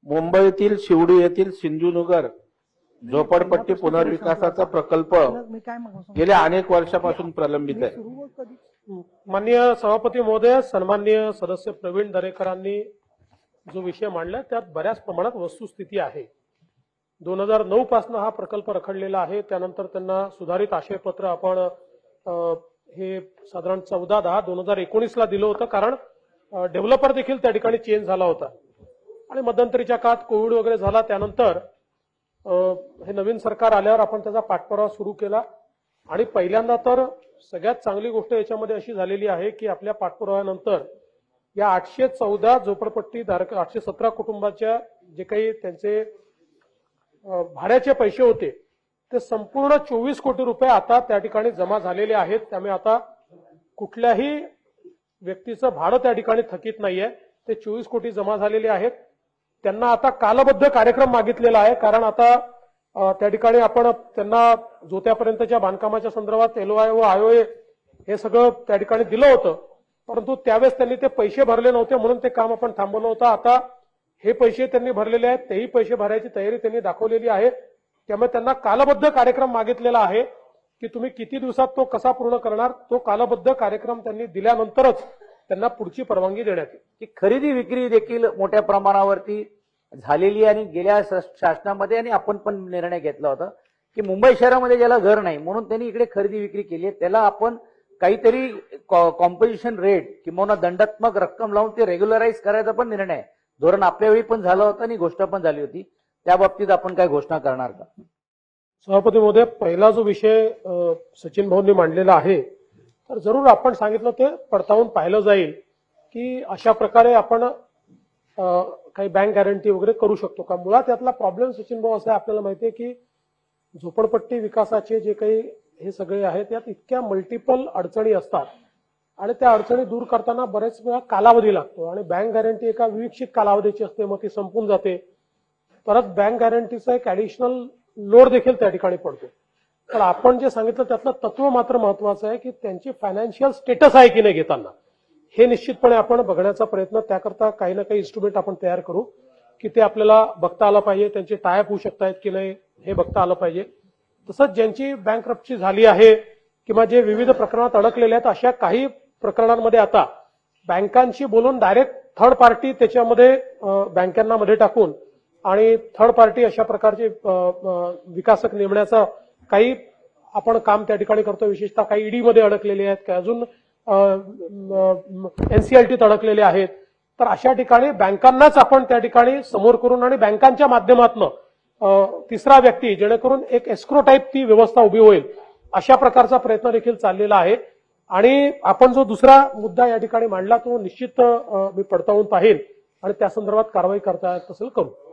मुंबईतील शिवडी येथील सिंधुनगर झोपडपट्टी पुनर्विकासाचा प्रकल्प गेल्या अनेक वर्षापासून प्रलंबित आहे। माननीय सभापती महोदय, सन्माननीय सदस्य प्रवीण दरेकरांनी जो विषय मांडला त्यात बऱ्याच प्रमाणात वस्तुस्थिती आहे। 2009 पासून हा प्रकल्प रखडलेला आहे। त्यानंतर त्यांना सुधारित आशयपत्र आपण हे साधारण 14/10/2019 ला दिलं होतं, कारण डेव्हलपर देखील त्या ठिकाणी चेंज झाला होता आणि मध्यंतरीच्या काळात कोविड वगैरे झाला। त्यानंतर हे नवीन सरकार आल्यावर आपण त्याचा पाठपुरावा सुरू केला आणि पहिल्यांदा तर सगळ्यात चांगली गोष्ट याच्यामध्ये अशी झालेली आहे की आपल्या पाठपुराव्यानंतर या 814 झोपडपट्टी धारक 817 कुटुंबाच्या जे काही त्यांचे भाड्याचे पैसे होते ते संपूर्ण 24 कोटी रुपये आता त्या ठिकाणी जमा झालेले आहेत। त्यामुळे आता कुठल्याही व्यक्तीचं भाडं त्या ठिकाणी थकीत नाहीये। ते 24 कोटी जमा झालेले आहेत। त्यांना आता कालबद्ध कार्यक्रम मागितलेला आहे, कारण आता त्या ठिकाणी आपण त्यांना जोत्यापर्यंतच्या बांधकामाच्या संदर्भात LOI व IOA हे सगळं त्या ठिकाणी दिलं होतं, परंतु त्यावेळेस त्यांनी ते पैसे भरले नव्हते म्हणून ते काम आपण थांबवलं होतं। आता हे पैसे त्यांनी भरलेले आहेत, तेही पैसे भरायची तयारी त्यांनी दाखवलेली आहे। त्यामुळे त्यांना कालबद्ध कार्यक्रम मागितलेला आहे की तुम्ही किती दिवसात तो कसा पूर्ण करणार। तो कालबद्ध कार्यक्रम त्यांनी दिल्यानंतरच त्यांना पुढची परवानगी देण्यात येईल। की खरेदी विक्री देखील मोठ्या प्रमाणावरती झालेली आणि गेल्या शासनामध्ये आणि आपण पण निर्णय घेतला होता की मुंबई शहरामध्ये ज्याला घर नाही म्हणून त्यांनी इकडे खरेदी विक्री केली आहे, त्याला आपण काहीतरी कॉम्पोजिशन रेट किंवा दंडात्मक रक्कम लावून ते रेग्युलराइज करायचा पण निर्णय धोरण आपल्या वेळी पण झालं होतं आणि गोष्ट पण झाली होती। त्या बाबतीत आपण काय घोषणा करणार का? सभापती महोदय, पहिला जो विषय सचिन भाऊंनी मांडलेला आहे तर जरूर आपण सांगितलं ते पडताळून पाहिलं जाईल की अशा प्रकारे आपण काही बँक गॅरंटी वगैरे करू शकतो का। मुळात यातला प्रॉब्लेम सचिन भाऊ असा आपल्याला माहिती आहे की झोपडपट्टी विकासाचे जे काही हे सगळे आहेत यात इतक्या मल्टिपल अडचणी असतात आणि त्या अडचणी दूर करताना बरेच वेळा कालावधी लागतो आणि बँक गॅरंटी एका विशिष्ट कालावधीची असते, मग ती संपून जाते। परत बँक गॅरंटीचा एक ऍडिशनल लोड देखील त्या ठिकाणी पडतो। तर आपण जे सांगितलं त्यातलं तत्व मात्र महत्वाचं आहे की त्यांची फायनान्शियल स्टेटस आहे की नाही घेताना हे निश्चितपणे आपण बघण्याचा प्रयत्न, त्याकरता काही ना काही इन्स्ट्रुमेंट आपण तयार करू की ते आपल्याला बघता आलं पाहिजे, त्यांचे टायअप होऊ शकतायत की नाही हे बघता आलं पाहिजे। तसंच ज्यांची बँकरप्सी झाली आहे किंवा जे विविध प्रकरणात अडकलेले आहेत अशा काही प्रकरणांमध्ये आता बँकांशी बोलून डायरेक्ट थर्ड पार्टी त्याच्यामध्ये बँकांना मध्ये टाकून आणि थर्ड पार्टी अशा प्रकारचे विकासक नेमण्याचा काही आपण काम त्या ठिकाणी करतो। विशेषतः काही ईडी मध्ये अडकलेले आहेत, काही अजून NCLTत अडकलेले आहेत। तर अशा ठिकाणी बँकांनाच आपण त्या ठिकाणी समोर करून आणि बँकांच्या माध्यमातून तिसरा व्यक्ती जेणेकरून एक एस्क्रो टाईप ती व्यवस्था उभी होईल अशा प्रकारचा प्रयत्न देखील चाललेला आहे। आणि आपण जो दुसरा मुद्दा या ठिकाणी मांडला तो निश्चित मी पडताळून पाहिल आणि त्या संदर्भात कारवाई करता येत असेल करू।